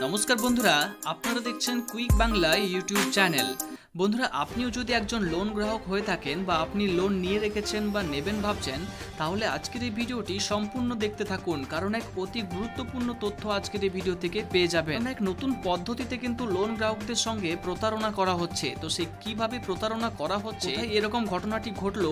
নমস্কার বন্ধুরা, আপনারা দেখছেন কুইক বাংলা ইউটিউব চ্যানেল। বন্ধুরা, আপনিও যদি একজন লোন গ্রাহক হয়ে থাকেন বা আপনি লোন নিয়ে রেখেছেন বা নেবেন ভাবছেন, তাহলে আজকের এই ভিডিওটি সম্পূর্ণ দেখতে থাকুন, কারণ এক অতি গুরুত্বপূর্ণ তথ্য আজকের এই ভিডিও থেকে পেয়ে যাবেন। এক নতুন পদ্ধতিতে কিন্তু লোন গ্রাহকদের সঙ্গে প্রতারণা করা হচ্ছে। তো সে কিভাবে প্রতারণা করা হচ্ছে, এরকম ঘটনাটি ঘটলো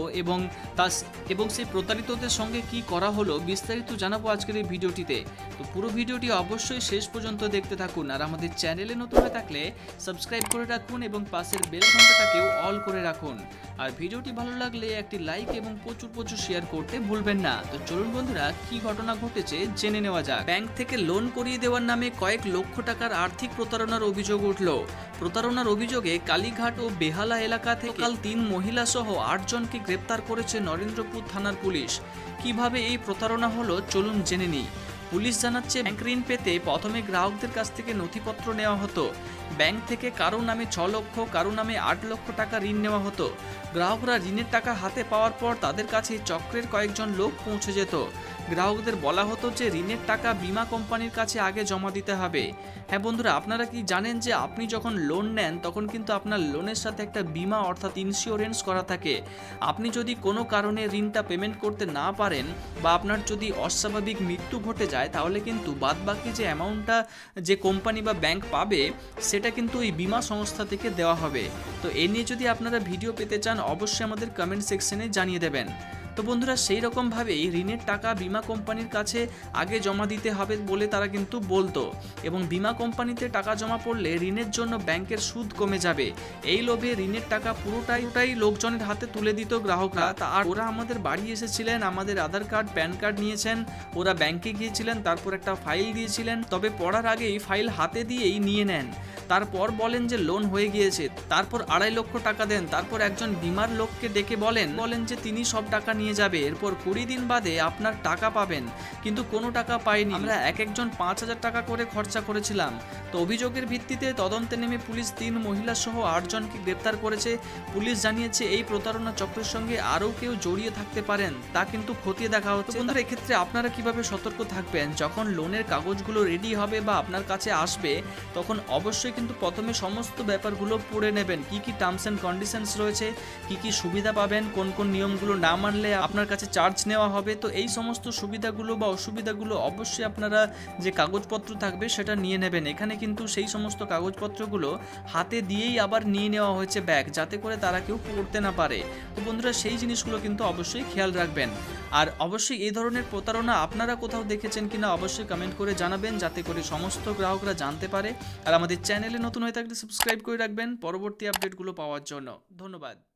এবং সেই প্রতারিতদের সঙ্গে কি করা হলো, বিস্তারিত জানাবো আজকের এই ভিডিওটিতে। তো পুরো ভিডিওটি অবশ্যই শেষ পর্যন্ত দেখতে থাকুন। আর আমাদের চ্যানেলে নতুন হয়ে থাকলে সাবস্ক্রাইব করে রাখুন এবং পাশের বেল ঘন্টাটাকেও অল করে রাখুন। আর ভিডিওটি ভালো লাগলে একটি লাইক এবং প্রচুর শেয়ার করতে ভুলবেন না। তো চলুন বন্ধুরা, কি ঘটনা ঘটেছে জেনে নেওয়া যাক। ব্যাংক থেকে লোন করিয়ে দেওয়ার নামে কয়েক লক্ষ টাকার আর্থিক প্রতারণার অভিযোগ উঠল। প্রতারণার অভিযোগে কালীঘাট ও বেহালা এলাকা থেকে কাল 3 মহিলা সহ 8 জনকে গ্রেপ্তার করেছে নরেন্দ্রপুর থানার পুলিশ। কিভাবে এই প্রতারণা হলো চলুন জেনে নিই। পুলিশ জানাচ্ছে, ব্যাংক ঋণ পেতে প্রথমে গ্রাহকদের কাছ থেকে নথিপত্র নেওয়া হতো। ব্যাংক থেকে কারো নামে 6 লক্ষ, কারো নামে 8 লক্ষ টাকা ঋণ নেওয়া হতো। গ্রাহকরা ঋণের টাকা হাতে পাওয়ার পর তাদের কাছে চক্রের কয়েকজন লোক পৌঁছে যেত। গ্রাহকদের বলা হতো যে ঋণের টাকা বীমা কোম্পানির কাছে আগে জমা দিতে হবে। হ্যাঁ বন্ধুরা, আপনারা কি জানেন যে আপনি যখন লোন নেন তখন কিন্তু আপনার লোনের সাথে একটা বীমা অর্থাৎ ইন্স্যুরেন্স করা থাকে। আপনি যদি কোনো কারণে ঋণটা পেমেন্ট করতে না পারেন বা আপনার যদি অস্বাভাবিক মৃত্যু ঘটে যায়, তাহলে কিন্তু বাদবাকি যে অ্যামাউন্টটা যে কোম্পানি বা ব্যাংক পাবে সেটা কিন্তু এই বীমা সংস্থা থেকে দেওয়া হবে। তো এ নিয়ে যদি আপনারা ভিডিও পেতে চান, অবশ্যই আমাদের কমেন্ট সেকশনে জানিয়ে দেবেন। তো বন্ধুরা, সেই রকমভাবেই ঋণের টাকা বীমা কোম্পানির কাছে আগে জমা দিতে হবে বলে তারা কিন্তু বলতো, এবং বীমা কোম্পানিতে টাকা জমা পড়লে ঋণের জন্য ব্যাংকের সুদ কমে যাবে। এই লোভে ঋণের টাকা পুরোটাই লোকজনের হাতে তুলে দিত গ্রাহকরা। আর ওরা আমাদের বাড়ি এসেছিলেন, আমাদের আধার কার্ড প্যান কার্ড নিয়েছেন, ওরা ব্যাংকে গিয়েছিলেন, তারপর একটা ফাইল দিয়েছিলেন, তবে পড়ার আগেই ফাইল হাতে দিয়েই নিয়ে নেন। তারপর বলেন যে লোন হয়ে গিয়েছে, তারপর 2.5 লক্ষ টাকা দেন, তারপর একজন বীমার লোককে ডেকে বলেন যে তিনি সব টাকা নিয়ে যাবে, এরপর 20 দিন বাদে আপনার টাকা পাবেন। কিন্তু কোনো টাকা পাইনি। আমরা একজন 5,000 টাকা করে খরচা করেছিলাম। তো অভিযোগের ভিত্তিতে তদন্তে নেমে পুলিশ 3 মহিলা সহ 8 জনকে গ্রেপ্তার করেছে। পুলিশ জানিয়েছে, এই প্রতারণা চক্রের সঙ্গে আরও কেউ জড়িয়ে থাকতে পারেন, তা কিন্তু খতিয়ে দেখা হচ্ছে। বন্ধুরা, এক্ষেত্রে আপনারা কিভাবে সতর্ক থাকবেন? যখন লোনের কাগজগুলো রেডি হবে বা আপনার কাছে আসবে, তখন অবশ্যই কিন্তু প্রথমে সমস্ত ব্যাপারগুলো পড়ে নেবেন। কি কি টার্মস অ্যান্ড কন্ডিশনস রয়েছে, কি কি সুবিধা পাবেন, কোন কোন নিয়মগুলো না মানলে আপনার কাছে চার্জ নেওয়া হবে। তো এই সমস্ত সুবিধাগুলো বা অসুবিধাগুলো অবশ্যই আপনারা যে কাগজপত্র থাকবে সেটা নিয়ে নেবেন। এখানে কিন্তু সেই সমস্ত কাগজপত্রগুলো হাতে দিয়েই আবার নিয়ে নেওয়া হয়েছে ব্যাগ, যাতে করে তারা কেউ পড়তে না পারে। তো বন্ধুরা, সেই জিনিসগুলো কিন্তু অবশ্যই খেয়াল রাখবেন। আর অবশ্যই এই ধরনের প্রতারণা আপনারা কোথাও দেখেছেন কিনা অবশ্যই কমেন্ট করে জানাবেন, যাতে করে সমস্ত গ্রাহকরা জানতে পারে। আর আমাদের চ্যানেলে নতুন হয়ে থাকলে সাবস্ক্রাইব করে রাখবেন পরবর্তী আপডেটগুলো পাওয়ার জন্য। ধন্যবাদ।